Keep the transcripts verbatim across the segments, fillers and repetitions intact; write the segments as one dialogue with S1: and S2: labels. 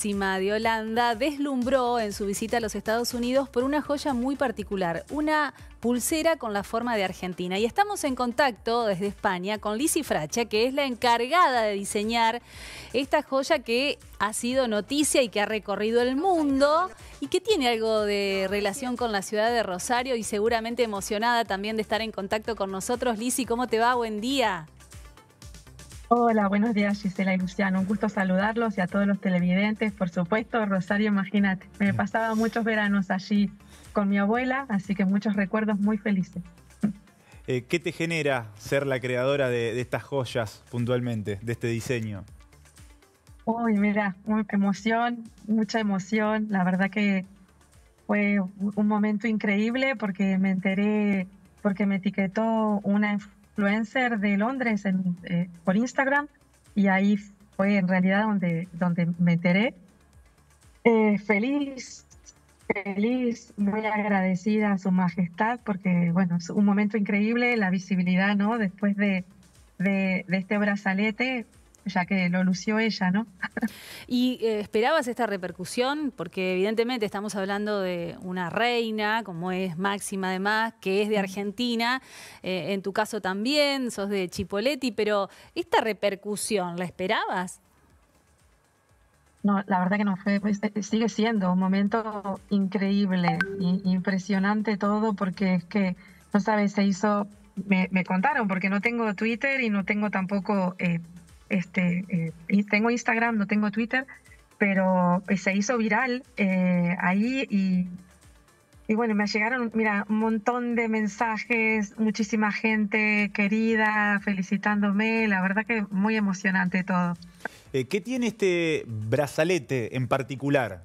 S1: Máxima de Holanda deslumbró en su visita a los Estados Unidos por una joya muy particular, una pulsera con la forma de Argentina. Y estamos en contacto desde España con Lizzy Fracha, que es la encargada de diseñar esta joya que ha sido noticia y que ha recorrido el mundo y que tiene algo de relación con la ciudad de Rosario, y seguramente emocionada también de estar en contacto con nosotros. Lizzy, ¿cómo te va? Buen día.
S2: Hola, buenos días, Gisela y Luciano. Un gusto saludarlos y a todos los televidentes. Por supuesto, Rosario, imagínate, me pasaba muchos veranos allí con mi abuela, así que muchos recuerdos muy felices.
S3: Eh, ¿Qué te genera ser la creadora de, de estas joyas puntualmente, de este diseño?
S2: Uy, mira, muy emoción, mucha emoción. La verdad que fue un momento increíble porque me enteré, porque me etiquetó una influencer de Londres en, eh, por Instagram, y ahí fue en realidad donde, donde me enteré. Eh, feliz, feliz, muy agradecida a su majestad porque, bueno, es un momento increíble, la visibilidad, ¿no? Después de, de, de este brazalete, ya que lo lució ella, ¿no?
S1: ¿Y eh, esperabas esta repercusión? Porque evidentemente estamos hablando de una reina, como es Máxima además, que es de Argentina. Eh, en tu caso también, sos de Chipoleti, pero ¿esta repercusión la esperabas?
S2: No, la verdad que no fue, pues, sigue siendo un momento increíble, impresionante todo, porque es que, no sabes, se hizo, me, me contaron, porque no tengo Twitter y no tengo tampoco... Eh, Este, eh, tengo Instagram, no tengo Twitter, pero se hizo viral eh, ahí y, y bueno, me llegaron, mira, un montón de mensajes, muchísima gente querida felicitándome, la verdad que muy emocionante todo.
S3: Eh, ¿Qué tiene este brazalete en particular?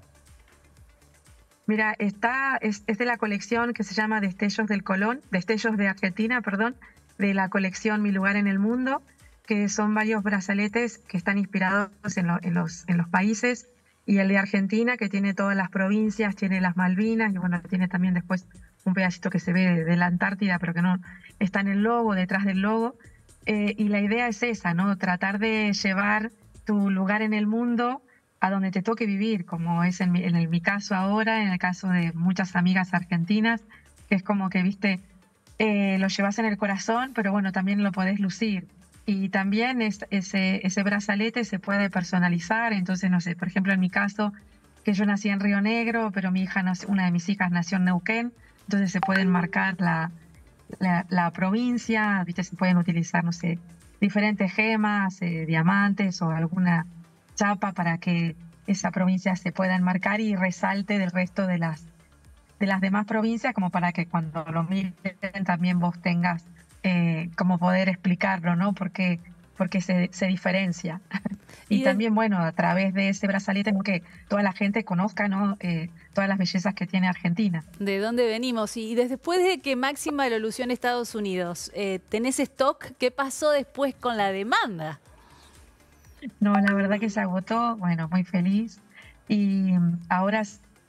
S2: Mira, está, es, es de la colección que se llama Destellos del Colón, Destellos de Argentina, perdón, de la colección Mi Lugar en el Mundo, que son varios brazaletes que están inspirados en, lo, en, los, en los países, y el de Argentina, que tiene todas las provincias, tiene las Malvinas, y bueno, tiene también después un pedacito que se ve de, de la Antártida, pero que no está en el logo, detrás del logo, eh, y la idea es esa, ¿no? Tratar de llevar tu lugar en el mundo a donde te toque vivir, como es en mi, en el, mi caso ahora, en el caso de muchas amigas argentinas, que es como que, viste, eh, lo llevas en el corazón, pero bueno, también lo podés lucir. Y también es, ese, ese brazalete se puede personalizar. Entonces, no sé, por ejemplo, en mi caso, que yo nací en Río Negro, pero mi hija, una de mis hijas nació en Neuquén, entonces se pueden marcar la, la, la provincia, ¿viste? Se pueden utilizar, no sé, diferentes gemas, eh, diamantes o alguna chapa para que esa provincia se pueda enmarcar y resalte del resto de las, de las demás provincias, como para que cuando lo miren también vos tengas Eh, como poder explicarlo, ¿no? Porque, porque se, se diferencia. Y, y de... también, bueno, a través de ese brazalete, que toda la gente conozca, ¿no? Eh, todas las bellezas que tiene Argentina.
S1: ¿De dónde venimos? Y después de que Máxima lo lució en Estados Unidos, eh, ¿tenés stock? ¿Qué pasó después con la demanda?
S2: No, la verdad que se agotó, bueno, muy feliz. Y ahora...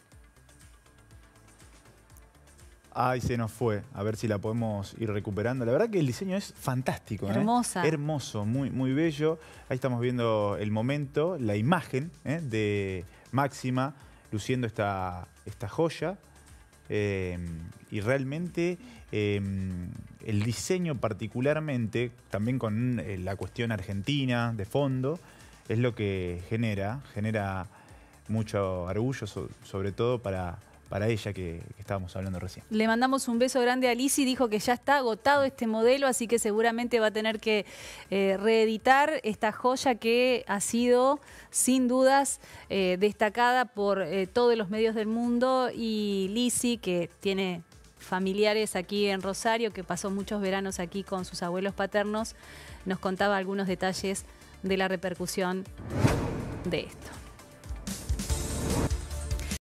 S3: Ay, se nos fue. A ver si la podemos ir recuperando. La verdad que el diseño es fantástico.
S1: Hermosa.
S3: ¿eh? Hermoso, muy, muy bello. Ahí estamos viendo el momento, la imagen ¿eh? de Máxima luciendo esta, esta joya. Eh, y realmente eh, el diseño particularmente, también con eh, la cuestión argentina de fondo, es lo que genera, genera mucho orgullo, so, sobre todo para... para ella que, que estábamos hablando recién.
S1: Le mandamos un beso grande a Lizzy, dijo que ya está agotado este modelo, así que seguramente va a tener que eh, reeditar esta joya que ha sido, sin dudas, eh, destacada por eh, todos los medios del mundo. Y Lizzy, que tiene familiares aquí en Rosario, que pasó muchos veranos aquí con sus abuelos paternos, nos contaba algunos detalles de la repercusión de esto.